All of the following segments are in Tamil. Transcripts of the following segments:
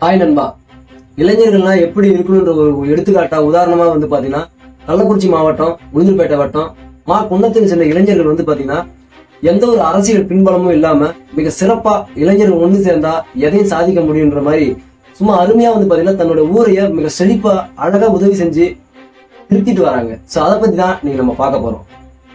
ஹாய் நண்பா, இளைஞர்கள்லாம் எப்படி இருக்கணும்ன்ற ஒரு எடுத்துக்காட்டா உதாரணமா பாத்தீங்கன்னா கள்ளக்குறிச்சி மாவட்டம் உளுந்தூர்பேட்டை வட்டம் குன்னத்தில் சேர்ந்த இளைஞர்கள் பாத்தீங்கன்னா எந்த ஒரு அரசியல் பின்பலமும் இல்லாம மிக சிறப்பா இளைஞர்கள் ஒண்ணு சேர்ந்தா எதையும் சாதிக்க முடியுன்ற மாதிரி சும்மா அருமையா பாத்தீங்கன்னா தன்னோட ஊரைய மிக செழிப்பா அழகா உதவி செஞ்சு திருத்திட்டு வராங்க. சோ அதை பத்தி தான் நீங்க நம்ம பார்க்க போறோம்.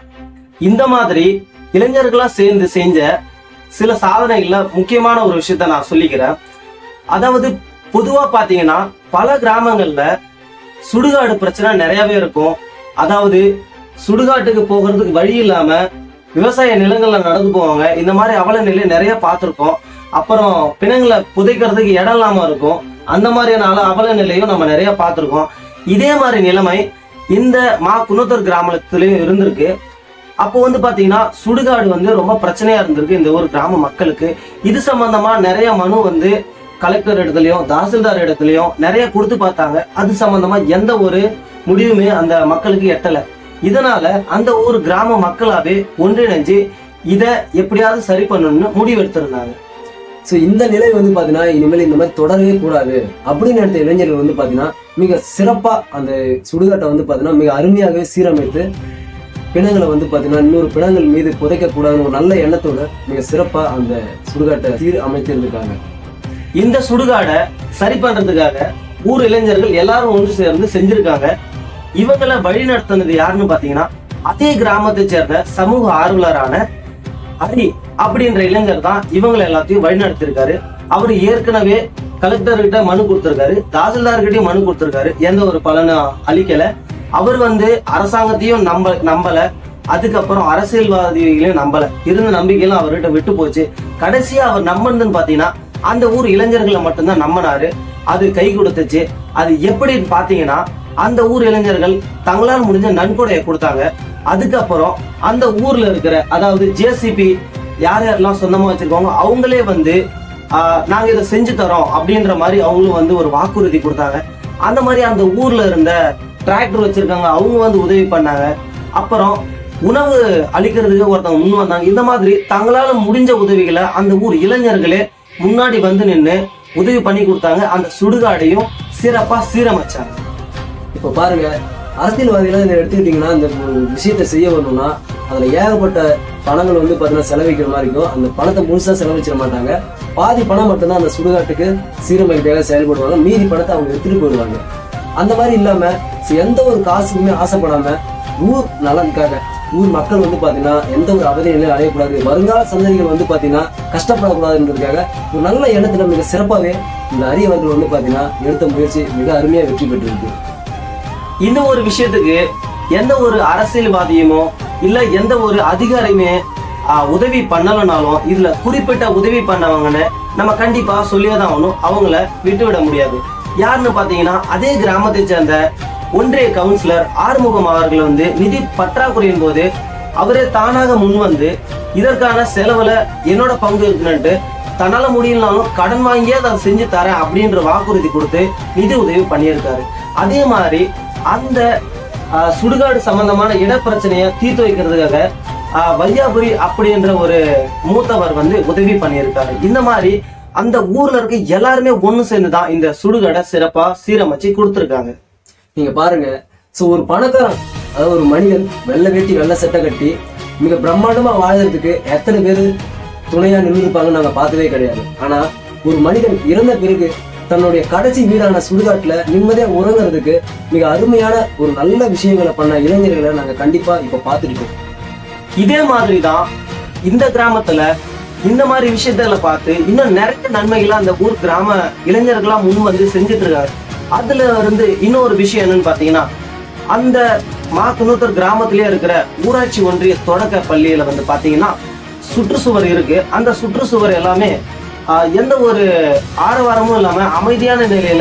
இந்த மாதிரி இளைஞர்களா சேர்ந்து செஞ்ச சில சாதனைகள்ல முக்கியமான ஒரு விஷயத்த நான் சொல்லிக்கிறேன். அதாவது பொதுவா பாத்தீங்கன்னா பல கிராமங்கள்ல சுடுகாடு பிரச்சனை நிறையவே இருக்கும். அதாவது சுடுகாட்டுக்கு போகிறதுக்கு வழி இல்லாம விவசாய நிலங்கள்ல நடந்து போவாங்க. இந்த மாதிரி அவல நிலையை நிறைய பார்த்திருக்கோம். அப்புறம் பிணங்களை புதைக்கிறதுக்கு இடம் இல்லாம இருக்கும். அந்த மாதிரியான அவல நிலையும் நம்ம நிறைய பார்த்திருக்கோம். இதே மாதிரி நிலைமை இந்த குன்னத்தூர் கிராமத்திலயும் இருந்திருக்கு. அப்போ பாத்தீங்கன்னா சுடுகாடு ரொம்ப பிரச்சனையா இருந்திருக்கு இந்த ஒரு கிராம மக்களுக்கு. இது சம்பந்தமா நிறைய மனு கலெக்டர் இடத்துலயும் தாசில்தார் இடத்துலயும் நிறைய கொடுத்து பார்த்தாங்க. அது சம்பந்தமா எந்த ஒரு முடிவுமே அந்த மக்களுக்கு எட்டல. இதனால அந்த ஒரு கிராம மக்களாவே ஒன்றிணைஞ்சு இத எப்படியாவது சரி பண்ணணும்னு முடிவு எடுத்திருந்தாங்க. சோ இந்த நிலை பாத்தீங்கன்னா இனிமேல் இந்த மாதிரி தொடரவே கூடாது அப்படின்னு எடுத்த இளைஞர்கள் பாத்தீங்கன்னா மிக சிறப்பா அந்த சுடுகாட்டை பாத்தீங்கன்னா மிக அருமையாகவே சீரமைத்து பிணங்களை பாத்தீங்கன்னா இன்னொரு பிணங்கள் மீது புதைக்க கூடாதுன்னு ஒரு நல்ல எண்ணத்தோட மிக சிறப்பா அந்த சுடுகாட்டை சீர் அமைத்து இருந்திருக்காங்க. இந்த சுடுகாடை சரி பண்றதுக்காக ஊர் இளைஞர்கள் எல்லாரும் ஒன்று சேர்ந்து செஞ்சிருக்காங்க. இவங்களை வழி நடத்தினது யாருன்னு பாத்தீங்கன்னா அதே கிராமத்தை சேர்ந்த சமூக ஆர்வலரான ஹரி அப்படின்ற இளைஞர் தான் இவங்களை எல்லாத்தையும் வழி நடத்திருக்காரு. அவரு ஏற்கனவே கலெக்டர் கிட்ட மனு கொடுத்திருக்காரு, தாசில்தார் கிட்டயும் மனு கொடுத்திருக்காரு. எந்த ஒரு பலனும் அளிக்கல. அவர் அரசாங்கத்தையும் நம்பல, அதுக்கப்புறம் அரசியல்வாதிகளையும் நம்பல. இருந்த நம்பிக்கையெல்லாம் அவர்கிட்ட விட்டு போச்சு. கடைசியா அவர் நம்பினதுன்னு பாத்தீங்கன்னா அந்த ஊர் இளைஞர்களை மட்டும்தான் நம்பினாரு. அது கை கொடுத்துச்சு. அது எப்படின்னு பாத்தீங்கன்னா அந்த ஊர் இளைஞர்கள் தங்களால் முடிஞ்ச நன்கொடையை கொடுத்தாங்க. அதுக்கப்புறம் அந்த ஊர்ல இருக்கிற அதாவது ஜேசிபி யார் யாரெல்லாம் சொந்தமா வச்சிருக்காங்க அவங்களே நாங்க இதை செஞ்சு தரோம் அப்படின்ற மாதிரி அவங்களும் ஒரு வாக்குறுதி கொடுத்தாங்க. அந்த மாதிரி அந்த ஊர்ல இருந்த டிராக்டர் வச்சிருக்காங்க அவங்க உதவி பண்ணாங்க. அப்புறம் உணவு அளிக்கிறதுக்கு ஒருத்தவங்க முன் வந்தாங்க. இந்த மாதிரி தங்களால முடிஞ்ச உதவிகளை அந்த ஊர் இளைஞர்களே முன்னாடி நின்று உதவி பண்ணி கொடுத்தாங்க. அந்த சுடுகாடையும் சிறப்பா சீரமைச்சாங்க. இப்ப பாருங்க, அரசியல்வாதிகளை இதை எடுத்துக்கிட்டீங்கன்னா இந்த விஷயத்த செய்ய வரணும்னா அதுல ஏகப்பட்ட பணங்கள் பாத்தீங்கன்னா செலவிக்கிற மாதிரி இருக்கும். அந்த பணத்தை முழுசா செலவழிச்சிட மாட்டாங்க. பாதி பணம் மட்டும்தான் அந்த சுடுகாட்டுக்கு சீரமைக்கிறதுக்காக செயல்படுவாங்க. மீதி பணத்தை அவங்க எடுத்துட்டு போயிடுவாங்க. அந்த மாதிரி இல்லாம எந்த ஒரு காசுக்குமே ஆசைப்படாம ஊர் நலனுக்காக ஊர் மக்கள் பாத்தீங்கன்னா எந்த ஒரு அவதியிலையும் அடையக்கூடாது, வருங்கால சந்ததிகள் பாத்தீங்கன்னா கஷ்டப்படக்கூடாதுன்றதுக்காக ஒரு நல்ல எண்ணத்துல மிக சிறப்பாவே இந்த அரியவர்கள் பாத்தீங்கன்னா எடுத்த முயற்சி மிக அருமையா வெற்றி பெற்றிருக்கு. இந்த ஒரு விஷயத்துக்கு எந்த ஒரு அரசியல்வாதியுமோ இல்ல எந்த ஒரு அதிகாரியுமே உதவி பண்ணலனாலும் இதுல குறிப்பிட்ட உதவி பண்ணவங்கன்னு நம்ம கண்டிப்பா சொல்லியதான் ஆகணும். அவங்கள விட்டுவிட முடியாது. யாருன்னு பாத்தீங்கன்னா அதே கிராமத்தை சேர்ந்த ஒன்றிய கவுன்சிலர் ஆறுமுகம் அவர்கள் நிதி பற்றாக்குறையின் போது அவரே தானாக முன் இதற்கான செலவுல என்னோட பங்கு இருக்குன்னுட்டு தன்னால முடியலனாலும் கடன் வாங்கியே அதை செஞ்சு தரேன் அப்படின்ற வாக்குறுதி கொடுத்து நிதி உதவி பண்ணியிருக்காரு. அதே மாதிரி அந்த சுடுகாடு சம்பந்தமான இடப்பிரச்சனையை தீர்த்து வைக்கிறதுக்காக வையாபுரி அப்படின்ற ஒரு மூத்தவர் உதவி பண்ணியிருக்காரு. இந்த மாதிரி அந்த ஊர்ல இருக்க எல்லாருமே ஒண்ணு சேர்ந்துதான் இந்த சுடுகாடை சிறப்பா சீரமைச்சு கொடுத்துருக்காங்க. நீங்க பாருங்க, சோ ஒரு பணக்காரன் அதாவது ஒரு மனிதன் வெள்ளை வேட்டி வெள்ளை சட்டை கட்டி மிக பிரம்மாண்டமா வாழ்றதுக்கு எத்தனை பேரு துணையா நின்றுப்பாங்க நாங்க பார்த்ததே கிடையாது. ஆனா ஒரு மனிதன் இறந்த பிறகு தன்னுடைய கடைசி வீடான சுடுகாட்டுல நிம்மதியா உறங்குறதுக்கு மிக அருமையான ஒரு நல்ல விஷயங்களை பண்ண இளைஞர்களை நாங்க கண்டிப்பா இப்ப பார்த்துருக்கோம். இதே மாதிரிதான் இந்த கிராமத்துல இந்த மாதிரி விஷயத்துல பார்த்து இன்னும் நிறைய நன்மைகளை அந்த ஊர் கிராம இளைஞர்களா முன் செஞ்சுட்டு இருக்காங்க. அதுல இன்னொரு விஷயம் என்னன்னு பாத்தீங்கன்னா அந்த குன்னத்தூர் கிராமத்திலேயே இருக்கிற ஊராட்சி ஒன்றிய தொடக்க பள்ளியில பாத்தீங்கன்னா சுற்றுச்சுவர் இருக்கு. அந்த சுற்றுச்சுவர் எல்லாமே எந்த ஒரு ஆரவாரமும் இல்லாம அமைதியான நிலையில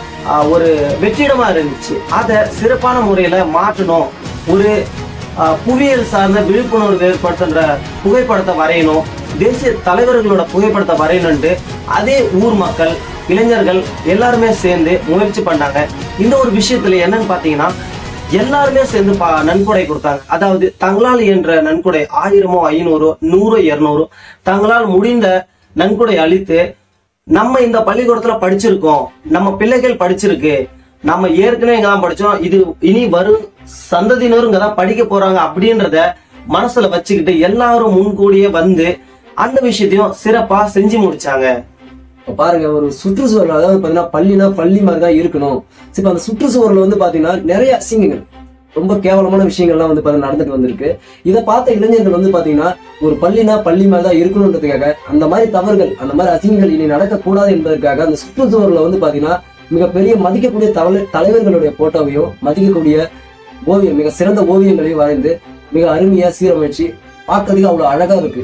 ஒரு வெற்றிடமா இருந்துச்சு. அதை சிறப்பான முறையில மாற்றணும், ஒரு புவியியல் சார்ந்த விழிப்புணர்வு ஏற்படுத்துன்ற புகைப்படத்தை வரையணும், தேசிய தலைவர்களோட புகைப்படத்தை வரையணும்ட்டு அதே ஊர் மக்கள் இளைஞர்கள் எல்லாருமே சேர்ந்து முயற்சி பண்ணாங்க. இந்த ஒரு விஷயத்துல என்னன்னு பாத்தீங்கன்னா எல்லாருமே சேர்ந்து நன்கொடை கொடுத்தாங்க. அதாவது தங்களால் என்ற நன்கொடை 1000, 500, 100, 200 தங்களால் முடிந்த நன்கொடை அளித்து நம்ம இந்த பள்ளிக்கூடத்துல படிச்சிருக்கோம், நம்ம பிள்ளைகள் படிச்சிருக்கு, நம்ம ஏற்கனவே இங்கதான் படிச்சோம், இது இனி வரும் சந்ததியினரும் இங்கதான் படிக்க போறாங்க அப்படின்றத மனசுல வச்சுக்கிட்டு எல்லாரும் முன்கூடியே வந்து அந்த விஷயத்தையும் சிறப்பா செஞ்சு முடிச்சாங்க. பாருங்க, ஒரு சுற்றுச்சுவரில், அதாவது பாத்தீங்கன்னா பள்ளினா பள்ளி மாதிரிதான் இருக்கணும். இப்ப அந்த சுற்றுச்சுவரில் வந்து பாத்தீங்கன்னா நிறைய அசிங்கங்கள், ரொம்ப கேவலமான விஷயங்கள்லாம் வந்து பாத்தீங்கன்னா நடந்துட்டு வந்திருக்கு. இதை பார்த்த இளைஞர்கள் வந்து பாத்தீங்கன்னா ஒரு பள்ளினா பள்ளி மாதிரிதான் இருக்கணும்ன்றதுக்காக அந்த மாதிரி தவறுகள், அந்த மாதிரி அசிங்கங்கள் இனி நடக்கக்கூடாது என்பதற்காக அந்த சுற்றுச்சுவரில் வந்து பாத்தீங்கன்னா மிகப்பெரிய மதிக்கக்கூடிய தலைவர்களுடைய போட்டோவையும் மதிக்கக்கூடிய ஓவியம், மிக சிறந்த ஓவியங்களையும் வரைந்து மிக அருமையா சீரமைச்சு பார்க்கறதுக்கு அவ்வளவு அழகா இருக்கு.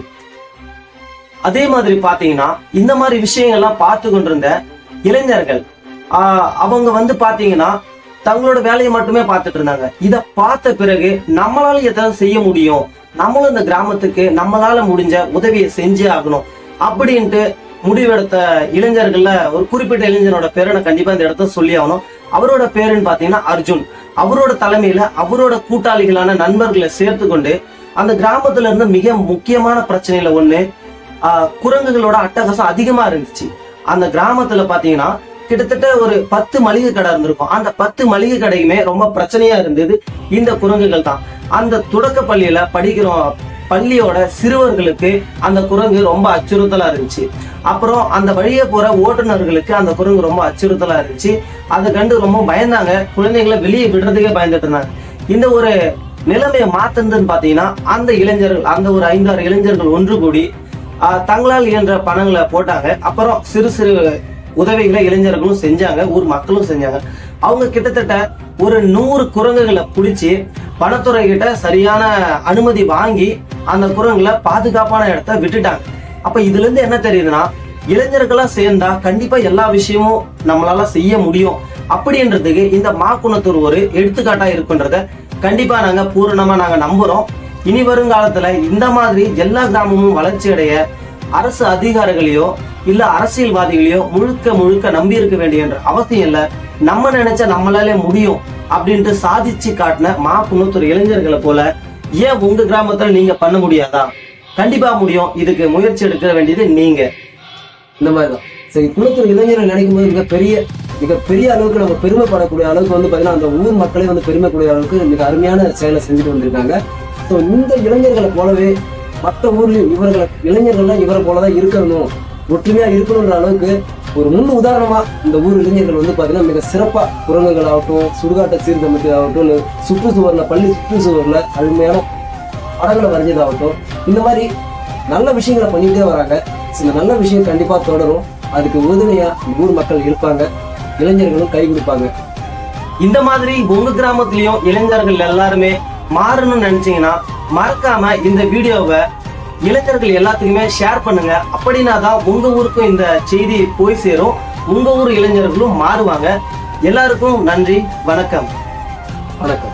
அதே மாதிரி பாத்தீங்கன்னா இந்த மாதிரி விஷயங்கள்லாம் பார்த்து கொண்டிருந்த இளைஞர்கள் அவங்க வந்து பாத்தீங்கன்னா தங்களோட வேலையை மட்டுமே பார்த்துட்டு இருந்தாங்க. இத பார்த்த பிறகு நம்மளால எதாவது செய்ய முடியும், நம்மளும் இந்த கிராமத்துக்கு நம்மளால முடிஞ்ச உதவியை செஞ்சே ஆகணும் அப்படின்ட்டு முடிவெடுத்த இளைஞர்கள்ல ஒரு குறிப்பிட்ட இளைஞரோட பேரை நான் கண்டிப்பா இந்த இடத்த சொல்லி ஆகணும். அவரோட பேருன்னு பாத்தீங்கன்னா அர்ஜுன். அவரோட தலைமையில அவரோட கூட்டாளிகளான நண்பர்களை சேர்த்து கொண்டு அந்த கிராமத்துல இருந்த மிக முக்கியமான பிரச்சனையில ஒண்ணு, குரங்குகளோட அட்டகாசம் அதிகமா இருந்துச்சு. அந்த கிராமத்துல பாத்தீங்கன்னா கிட்டத்தட்ட ஒரு 10 மளிகை கடை இருந்திருக்கும். அந்த 10 மளிகை கடையுமே ரொம்ப பிரச்சனையா இருந்தது இந்த குரங்குகள் தான். அந்த தொடக்க பள்ளியில படிக்கிற பள்ளியோட சிறுவர்களுக்கு அந்த குரங்கு ரொம்ப அச்சுறுத்தலா இருந்துச்சு. அப்புறம் அந்த வழியே போற ஓட்டுநர்களுக்கு அந்த குரங்கு ரொம்ப அச்சுறுத்தலா இருந்துச்சு. அதை கண்டு ரொம்ப பயந்தாங்க, குழந்தைங்களை வெளியே விடுறதுக்கே பயந்துட்டு இருந்தாங்க. இந்த ஒரு நிலைமையை மாத்துறதுன்னு பாத்தீங்கன்னா அந்த இளைஞர்கள், அந்த ஒரு 5-6 இளைஞர்கள் ஒன்று கூடி தங்களால் இயன்ற பணங்களை போட்டாங்க. அப்புறம் சிறு சிறு உதவிகளை இளைஞர்களும் செஞ்சாங்க, ஊர் மக்களும் செஞ்சாங்க. அவங்க கிட்டத்தட்ட ஒரு 100 குரங்குகளை பிடிச்சி வனத்துறை கிட்ட சரியான அனுமதி வாங்கி அந்த குரங்குகளை பாதுகாப்பான இடத்த விட்டுட்டாங்க. அப்ப இதுல இருந்து என்ன தெரியுதுன்னா, இளைஞர்களா சேர்ந்தா கண்டிப்பா எல்லா விஷயமும் நம்மளால செய்ய முடியும் அப்படின்றதுக்கு இந்த மாக்குணத்தூர் ஒரு எடுத்துக்காட்டா இருக்குன்றத கண்டிப்பா நாங்க பூரணமா நம்புறோம். இனி வருங்காலத்துல இந்த மாதிரி எல்லா கிராமமும் வளர்ச்சி அடைய அரசு அதிகாரிகளையோ இல்ல அரசியல்வாதிகளையோ முழுக்க முழுக்க நம்பி இருக்க வேண்டிய அவசியம் இல்ல. நம்ம நினைச்ச நம்மளாலே முடியும் அப்படின்ட்டு சாதிச்சு காட்டின மாக்குணத்தூர் இளைஞர்களை போல ஏன் உங்க கிராமத்துல நீங்க பண்ண முடியாதா? கண்டிப்பா முடியும். இதுக்கு முயற்சி எடுக்க வேண்டியது நீங்க. இந்த மாதிரிதான் சரி, குணத்தூர் இளைஞர்கள் நினைக்கும் போது மிகப்பெரிய அளவுக்கு நம்ம பெருமைப்படக்கூடிய அளவுக்கு வந்து பாத்தீங்கன்னா அந்த ஊர் மக்களே வந்து பெருமைக்கூடிய அளவுக்கு மிக அருமையான செயலை செஞ்சுட்டு வந்திருக்காங்க. ஸோ இந்த இளைஞர்களை போலவே மற்ற ஊர்லயும் இளைஞர்கள்லாம் இவரை போலதான் இருக்கணும், ஒற்றுமையா இருக்கணும்ன்ற அளவுக்கு ஒரு முன் உதாரணமா இந்த ஊர் இளைஞர்கள் வந்து பாத்தீங்கன்னா மிக சிறப்பா குரங்குகள் ஆகட்டும், சுடுகாட்டை சீர்திருத்தம் ஆகட்டும், இல்லை சுற்றுச்சுவரில் பள்ளி சுற்றுச்சுவரில் அருமையான படங்களை வரைஞ்சதாகட்டும், இந்த மாதிரி நல்ல விஷயங்களை பண்ணிக்கிட்டே வராங்க. இந்த நல்ல விஷயம் கண்டிப்பா தொடரும். அதுக்கு உறுதுணையா ஊர் மக்கள் இருப்பாங்க, இளைஞர்களும் கை கொடுப்பாங்க. இந்த மாதிரி உங்க கிராமத்திலயும் இளைஞர்கள் எல்லாருமே மாறணும்னு நினைச்சீங்கன்னா மறக்காம இந்த வீடியோவை இளைஞர்கள் எல்லாத்துக்குமே ஷேர் பண்ணுங்க. அப்படின்னா தான் உங்க ஊருக்கும் இந்த செய்தி போய் சேரும், உங்க ஊர் இளைஞர்களும் மாறுவாங்க. எல்லாருக்கும் நன்றி, வணக்கம். வணக்கம்.